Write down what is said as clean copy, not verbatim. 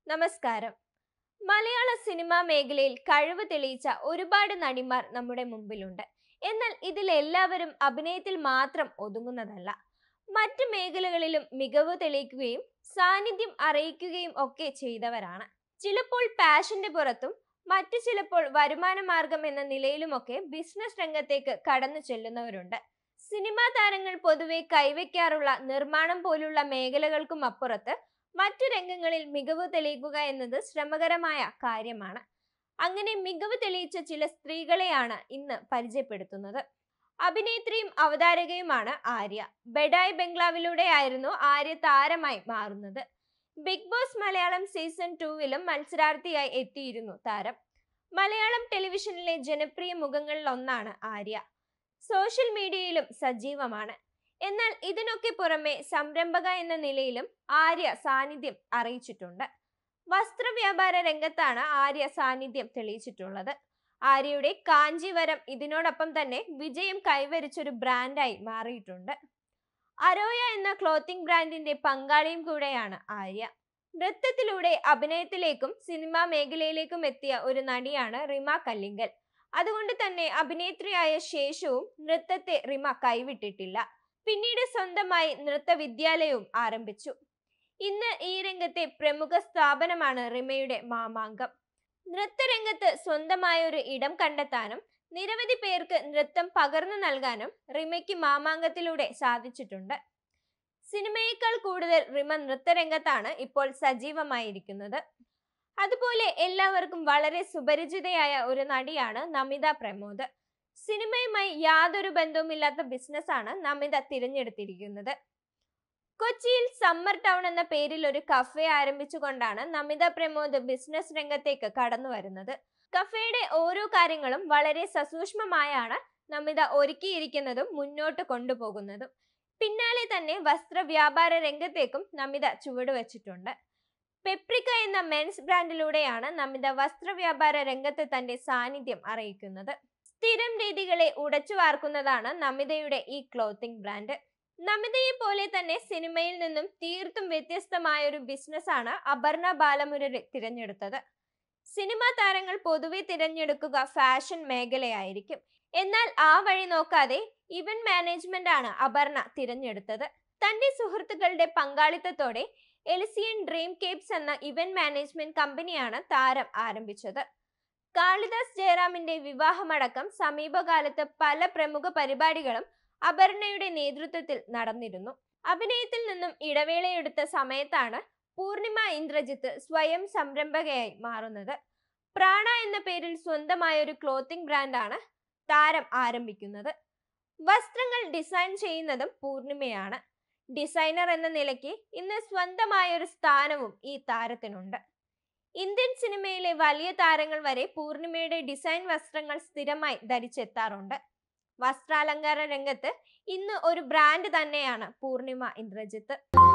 നമസ്കാരം. മലയാള സിനിമാ മേഖലയിൽ കഴിവ് തെളിയിച്ച ഒരുപാട് നടിമാർ നമ്മുടെ മുമ്പിലുണ്ട്. എന്നാൽ ഇതിലെല്ലാവരും അഭിനയത്തിൽ മാത്രം ഒതുങ്ങുന്നതല്ല. മറ്റു മേഖലകളിലും മികവ് തെളിയിക്കുകയും സാന്നിധ്യം അറിയിക്കുകയും ഒക്കെ ചെയ്തവരാണ്. ചിലപ്പോൾ പാഷന്റെ പുറത്തും മറ്റു ചിലപ്പോൾ വരുമാന മാർഗം എന്ന നിലയിലുമൊക്കെ ബിസിനസ് രംഗത്തേക്ക് കടന്നു ചെല്ലുന്നവരുണ്ട്. സിനിമാ താരങ്ങൾ പൊതുവെ കൈവയ്ക്കാറുള്ള നിർമ്മാണം പോലുള്ള മേഖലകൾക്കും അപ്പുറത്ത് മറ്റു രംഗങ്ങളിൽ മികവ് തെളിയിക്കുക എന്നത് ശ്രമകരമായ കാര്യമാണ്. അങ്ങനെ മികവ് തെളിയിച്ച ചില സ്ത്രീകളെയാണ് ഇന്ന് പരിചയപ്പെടുത്തുന്നത്. അഭിനേത്രിയും അവതാരകയുമാണ് ആര്യ. ബഡായി ബംഗ്ലാവിലൂടെയായിരുന്നു ആര്യ താരമായി മാറുന്നത്. ബിഗ് ബോസ് മലയാളം സീസൺ 2-ലും മത്സരാർത്ഥിയായി എത്തിയിരുന്നു താരം. മലയാളം ടെലിവിഷനിലെ ജനപ്രിയ മുഖങ്ങളിൽ ഒന്നാണ് ആര്യ. സോഷ്യൽ മീഡിയയിലും സജീവമാണ്. എന്നാൽ ഇതിനൊക്കെ പുറമെ സംരംഭക എന്ന നിലയിലും ആര്യ സാന്നിധ്യം അറിയിച്ചിട്ടുണ്ട്. വസ്ത്രവ്യാപാര രംഗത്താണ് ആര്യ സാന്നിധ്യം തെളിയിച്ചിട്ടുള്ളത്. ആര്യയുടെ കാഞ്ചീവരം ഇതിനോടൊപ്പം തന്നെ വിജയം കൈവരിച്ചൊരു ബ്രാൻഡായി മാറിയിട്ടുണ്ട്. അരോയ എന്ന ക്ലോത്തിംഗ് ബ്രാൻഡിന്റെ പങ്കാളിയും കൂടെയാണ് ആര്യ. നൃത്തത്തിലൂടെ അഭിനയത്തിലേക്കും സിനിമാ മേഖലയിലേക്കും എത്തിയ ഒരു നടിയാണ് റിമ കല്ലിങ്കൽ. അതുകൊണ്ട് തന്നെ അഭിനേത്രിയായ ശേഷവും നൃത്തത്തെ റിമ കൈവിട്ടിട്ടില്ല. പിന്നീട് സ്വന്തമായി നൃത്ത വിദ്യാലയവും ആരംഭിച്ചു. ഇന്ന് ഈ രംഗത്തെ പ്രമുഖ സ്ഥാപനമാണ് റിമയുടെ മാമാങ്കം. നൃത്തരംഗത്ത് സ്വന്തമായ ഒരു ഇടം കണ്ടെത്താനും നിരവധി പേർക്ക് നൃത്തം പകർന്നു നൽകാനും റിമയ്ക്ക് മാമാങ്കത്തിലൂടെ സാധിച്ചിട്ടുണ്ട്. സിനിമയേക്കാൾ കൂടുതൽ റിമ നൃത്തരംഗത്താണ് ഇപ്പോൾ സജീവമായിരിക്കുന്നത്. അതുപോലെ എല്ലാവർക്കും വളരെ സുപരിചിതയായ ഒരു നടിയാണ് നമിത പ്രമോദ്. സിനിമയുമായി യാതൊരു ബന്ധവുമില്ലാത്ത ബിസിനസ്സാണ് നമിത തിരഞ്ഞെടുത്തിരിക്കുന്നത്. കൊച്ചിയിൽ സമ്മർ ടൗൺ എന്ന പേരിൽ ഒരു കഫേ ആരംഭിച്ചുകൊണ്ടാണ് നമിത പ്രമോദ് ബിസിനസ് രംഗത്തേക്ക് കടന്നു വരുന്നത്. കഫേയുടെ ഓരോ കാര്യങ്ങളും വളരെ സസൂക്ഷ്മമായാണ് നമിത ഒരുക്കിയിരിക്കുന്നതും മുന്നോട്ട് കൊണ്ടുപോകുന്നതും. പിന്നാലെ തന്നെ വസ്ത്രവ്യാപാര രംഗത്തേക്കും നമിത ചുവടുവെച്ചിട്ടുണ്ട്. പെപ്രിക്ക എന്ന മെൻസ് ബ്രാൻഡിലൂടെയാണ് നമിത വസ്ത്രവ്യാപാര രംഗത്ത് തന്റെ സാന്നിധ്യം അറിയിക്കുന്നത്. സ്ഥിരം രീതികളെ ഉടച്ചു വാർക്കുന്നതാണ് നമിതയുടെ ഈ ക്ലോത്തിംഗ് ബ്രാൻഡ്. നമിതയെ പോലെ തന്നെ സിനിമയിൽ നിന്നും തീർത്തും വ്യത്യസ്തമായ ഒരു ബിസിനസ്സാണ് അപർണ ബാലമുരളി തിരഞ്ഞെടുത്തത്. സിനിമാ താരങ്ങൾ പൊതുവെ തിരഞ്ഞെടുക്കുക ഫാഷൻ മേഖലയായിരിക്കും. എന്നാൽ ആ വഴി നോക്കാതെ ഇവന്റ് മാനേജ്മെന്റ് ആണ് അപർണ തിരഞ്ഞെടുത്തത്. തന്റെ സുഹൃത്തുക്കളുടെ പങ്കാളിത്തത്തോടെ എലിസിയൻ ഡ്രീം കേപ്സ് എന്ന ഇവന്റ് മാനേജ്മെന്റ് കമ്പനിയാണ് താരം ആരംഭിച്ചത്. കാളിദാസ് ജയറാമിന്റെ വിവാഹമടക്കം സമീപകാലത്ത് പല പ്രമുഖ പരിപാടികളും അപർണയുടെ നേതൃത്വത്തിൽ നടന്നിരുന്നു. അഭിനയത്തിൽ നിന്നും ഇടവേളയെടുത്ത സമയത്താണ് പൂർണിമ ഇന്ദ്രജിത്ത് സ്വയം സംരംഭകയായി മാറുന്നത്. പ്രാണ എന്ന പേരിൽ സ്വന്തമായ ഒരു ക്ലോത്തിംഗ് ബ്രാൻഡാണ് താരം ആരംഭിക്കുന്നത്. വസ്ത്രങ്ങൾ ഡിസൈൻ ചെയ്യുന്നതും പൂർണിമയാണ്. ഡിസൈനർ എന്ന നിലയ്ക്ക് ഇന്ന് സ്വന്തമായ ഒരു സ്ഥാനവും ഈ താരത്തിനുണ്ട്. ഇന്ത്യൻ സിനിമയിലെ വലിയ താരങ്ങൾ വരെ പൂർണിമയുടെ ഡിസൈൻ വസ്ത്രങ്ങൾ സ്ഥിരമായി ധരിച്ചെത്താറുണ്ട്. വസ്ത്രാലങ്കാര രംഗത്ത് ഇന്ന് ഒരു ബ്രാൻഡ് തന്നെയാണ് പൂർണിമ ഇന്ദ്രജിത്ത്.